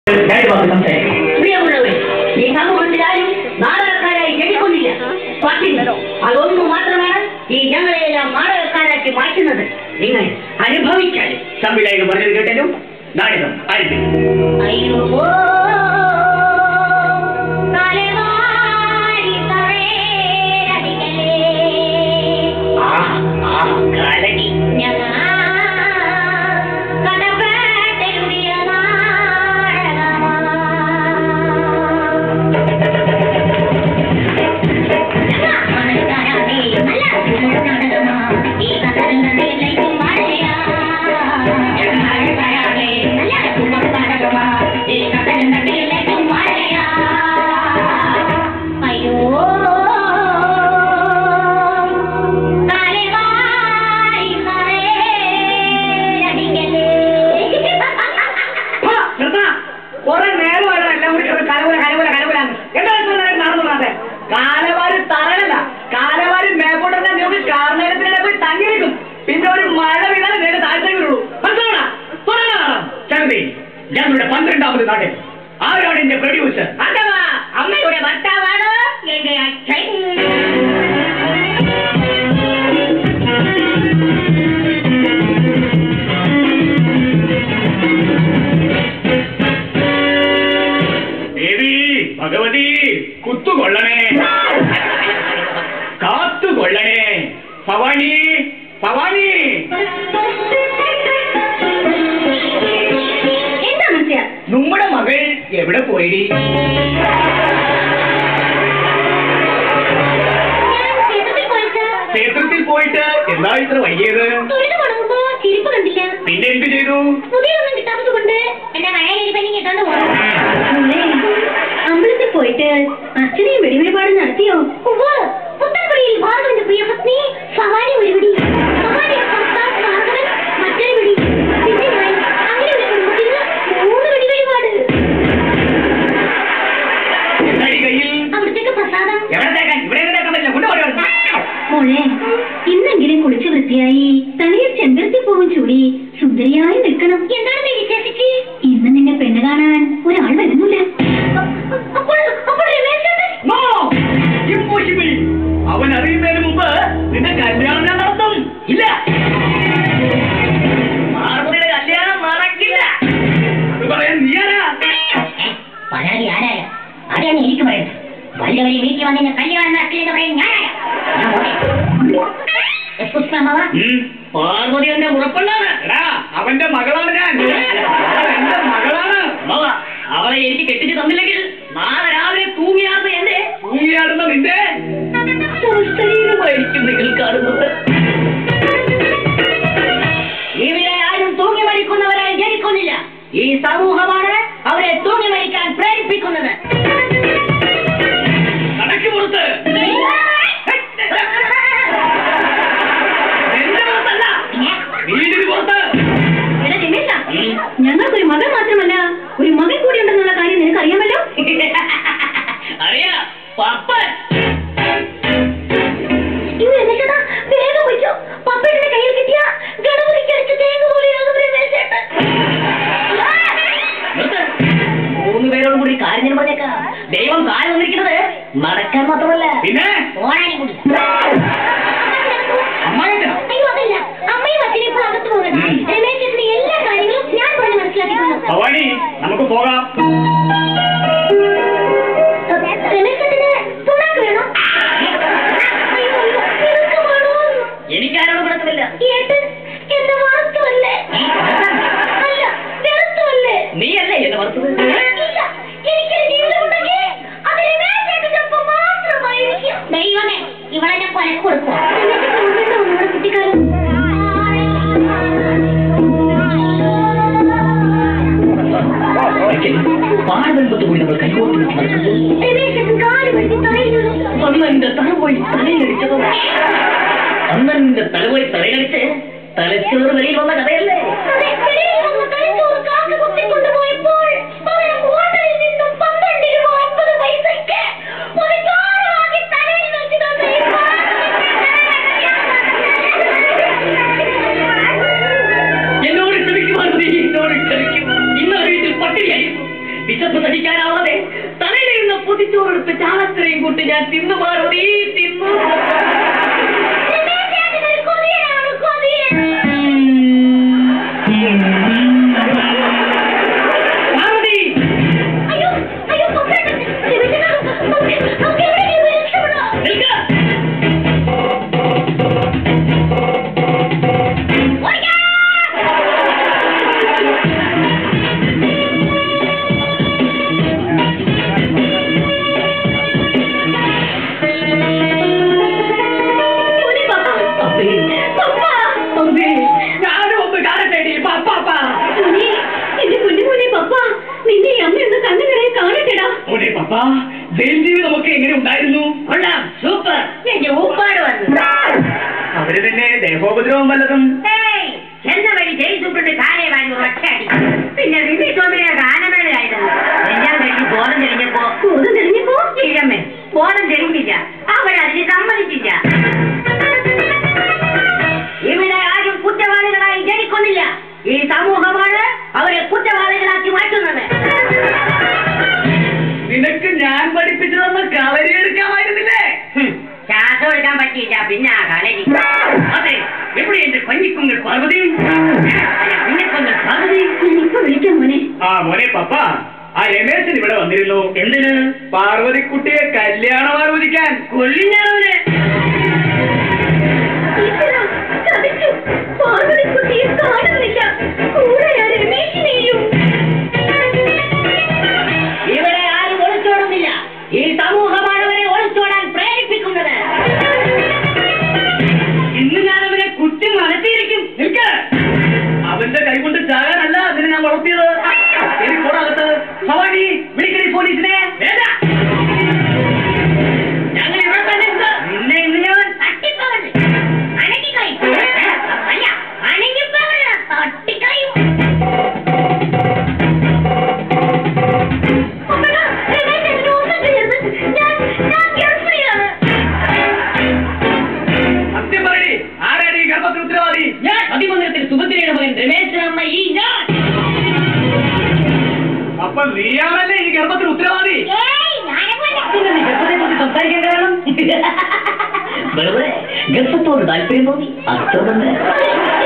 ഈ സമൂഹത്തിലാരും നാടകക്കാരായി ജനിക്കുന്നില്ല. പക്ഷേ അതൊന്നു മാത്രമാണ് ഈ ഞങ്ങളെയെല്ലാം നാടകക്കാരാക്കി മാറ്റുന്നത്. നിങ്ങൾ അനുഭവിച്ചാലും സംവിധായകൻ പറഞ്ഞത് കേട്ടാലും നാടകം ആയിരിക്കും. അയ്യോ ഞങ്ങളുടെ 12ാമത് നാടകം. ആരാണ് എന്റെ പ്രൊഡ്യൂസർ? അഥവാ അമ്മയുടെ ഭർത്താവാണ് എന്റെ അച്ഛൻ. ദേവി ഭഗവതി കുത്തുകൊള്ളണേ, കാത്തുകൊള്ളണേ. ഭവാനി ഭവാനി നമ്മുടെ മകൾ എവിടെ പോയി? ക്ഷേത്രത്തിൽ പോയിട്ട് എന്താ ഇത്ര വൈകിയത്? പിന്നെ എന്ത് ചെയ്തു? അമ്പലത്തിൽ പോയിട്ട് അച്ഛനെയും വെടിവെടിപാട് നടത്തിയോ? പുത്തൻപുരയിൽ ഭാർഗവന്റെ പ്രിയപത്നി ഭവാനി വെടിവെടി, മറ്റൊരു വെടി, അങ്ങനെ ഒരു കുടുംബത്തിന് 3 വെടിവെടിപാട്. അവിടത്തേക്ക് പ്രസാദം മോളെ, ഇന്നെങ്കിലും കുളിച്ച് വൃത്തിയായി തലയിൽ ചെമ്പരത്തി പൂവും ചൂടി സുന്ദരിയായി നിൽക്കണം. എന്താണ് നീ വിശേഷിച്ച്? ഇന്ന് നിന്നെ പെണ്ണ് കാണാൻ ഒരാൾ വരുന്നില്ല. അവൻ അറിയുന്നതിന് മുമ്പ് നിന്റെ കല്യാണം ഞാൻ നടത്തും. ഇല്ല, പാർവതിയുടെ കല്യാണം നടക്കില്ല. അത് പറയാൻ നീയാരാ? പരാതി ആരായ അതാണ് എനിക്ക് പറയുന്നത്. വല്ലവരെ വീട്ടിൽ വന്നെ കല്യാണം നടക്കില്ലെന്ന് പറയാൻ ഞാനായ പാർവതി എന്നെ ഉറപ്പുള്ളതാണ്. അവന്റെ മകളാണ് ഞാൻ. എന്റെ മകളാണ്. അവളെ എനിക്ക് കെട്ടിച്ച് തന്നില്ലെങ്കിൽ നാളെ രാവിലെ തൂങ്ങിയാടുന്ന നിന്റെ ശരീരമായിരിക്കും നിങ്ങൾ കാണുന്നത്. ഇവിടെ ആരും തൂങ്ങി മരിക്കുന്നവരായി ജനിക്കുന്നില്ല. ഈ സമൂഹമാണ് അവരെ തൂങ്ങി മരിക്കാൻ പ്രേരിപ്പിക്കുന്നത്. കടക്കുപുറത്ത് വീടിന് പുറത്ത് ഞങ്ങൾക്കൊരു മകൻ മാത്രമല്ല, ഒരു മകൻ കൂടി ഉണ്ടെന്നുള്ള കാര്യം നിനക്ക് അറിയാമല്ലോ. അറിയാ പപ്പൻ. വേഗം വിളിച്ചോ. പപ്പയുടെ കയ്യിൽ കിട്ടിയ ഗണപതിക്കടിച്ച് തേങ്ങ പോലെയാകും. 3 പേരോടും കൂടി കാര്യം ഞാൻ പറഞ്ഞേക്കാം. ദൈവം കാര്യം വന്നിരിക്കുന്നത് നടക്കാൻ മാത്രമല്ല, പിന്നെ ഓടാനും കൂടി. അയ്യോ അതല്ല, അമ്മയും അച്ഛനും ഇപ്പോൾ അകത്ത് പോകണം. രമേശേട്ടന് എല്ലാ കാര്യങ്ങളും ഞാൻ പറഞ്ഞ് മനസ്സിലാക്കിക്കൊള്ളു. ഭവാനി നമുക്ക് പോകാം. രമേശേട്ടന് തുണക്ക് വേണം. എനിക്കാരോട് കൊടുക്കുന്നില്ല. ഏട്ടൻ എന്നെ വളർത്തുമല്ലേ? അല്ല, വെറുത്തുമല്ലേ? നീയല്ലേ എന്നെ വളർത്തത്? ഇല്ല, എനിക്കൊരു ജീവിതമുണ്ടെങ്കിൽ അത് രമേശേട്ടനൊപ്പം മാത്രമായിരിക്കും. ദൈവമേ, ഇവളെ ഞാൻ കൊലക്ക് കൊടുക്കും. കുട്ടിക്കാലം പാടുമ്പത്ത് കൂടി നമ്മൾ കൈകോർത്ത് നടക്കുമ്പോൾ അന്നെന്റെ തലപോയി തലയടിച്ച് തലച്ചോറ് വെളിയിൽ വന്ന കഥയല്ലേ? എന്നോട് ക്ഷമിക്കുവാൻ നീ എന്നോട് ക്ഷമിക്കും. ഇന്നലെ വീട്ടിൽ പട്ടിണിയായിരുന്നു. വിശപ്പ് സഹിക്കാനാവാതെ തലയിലിരുന്ന പൊതിച്ചോറെടുത്ത് ചാളക്കരയും കൂട്ടി ഞാൻ തിന്നു പാർവതി തിന്നു. ജയിൽജീവിതമൊക്കെ എങ്ങനെ ഉണ്ടായിരുന്നു? സൂപ്പർ. ഊപ്പാട് വന്നു. അവര് തന്നെ ദേഹോപദ്രവം വല്ലതും? ചെന്ന വഴി ജയിൽ സൂപ്രണ്ട് കാലേ വാങ്ങി ഒറ്റയടി. പിന്നെ റിലീസ് തോന്നിയ ഗാനമേളയായിരുന്നു. എല്ലാം കഴിഞ്ഞ് ബോധം തെളിഞ്ഞപ്പോ ഇഴമ്മേ ബോധം തെളിഞ്ഞില്ല. അവരതിന് സമ്മതിച്ചില്ല. ഇവിടെ ആരും കുറ്റവാളികളായി ജനിക്കുന്നില്ല. ഈ സമൂഹമാണ് അവരെ കുറ്റവാളികളാക്കി മാറ്റുന്നത്. നിനക്ക് ഞാൻ പഠിപ്പിച്ചു തന്ന കളരി എടുക്കാമായിരുന്നില്ലേ? ശ്വാസം എടുക്കാൻ പറ്റിയില്ല. പിന്നെ ആ കളരി. അതെ, എവിടെ എന്റെ കഞ്ഞിക്കുങ്ങൾ പാർവതി? കഞ്ഞിക്കുങ്ങൾ പാർവതി ഇപ്പൊ വിളിക്കാം മോനെ. ആ മോനെ പപ്പ, ആ രമേശൻ ഇവിടെ വന്നിരുന്നു. എന്തിന്? പാർവതിക്കുട്ടിയെ കല്യാണം ആലോചിക്കാൻ. കൊല്ലിഞ്ഞാണവനെ. പാർവതിക്കുട്ടിയെ കാണുന്നില്ല. കൂടെ രമേശിനെയും. ഇവിടെ ആരും ഒളിച്ചോടുന്നില്ല. ഈ സമൂഹമാണ് അവരെ ഒളിച്ചോടാൻ പ്രേരിപ്പിക്കുന്നത്. ഇന്ന് ഞാൻ അവനെ കുറ്റി മനസ്സിരിക്കും. നിൽക്ക്. അവന്റെ കൈകൊണ്ട് ചാകാനല്ല അതിനെ ഞാൻ വളർത്തിയത്. എനിക്ക് കൂടാകത്ത് സവാരി വിളിക്കണി പോലീസിനെ. വേണ്ട, ഞങ്ങൾ ഇവിടെ തന്നെ ഉണ്ട്. നിന്നെ ഇന്ന് ഞാൻ തട്ടിപ്പോകരുത്. അനക്കിക്കളയും. അല്ല, അനങ്ങിപ്പോകരുത്. തട്ടിക്കളയും. സത്യം പറയടി, ആരാണ് ഈ ഗർഭത്തിന് ഉത്തരവാദി? ഞാൻ. അതിമന്ദിരത്തിൽ സുഭദ്രയുടെ മകൻ രമേശനമ്മ ഈ ഞാൻ. അപ്പൊ നീയാണല്ലേ ഈ ഗർഭത്തിന് ഉത്തരവാദി? സംസാരിക്കാൻ കാരണം വെറുതെ ഗർഭത്തോട് താല്പര്യം തോന്നി. അത്ര തന്നെ.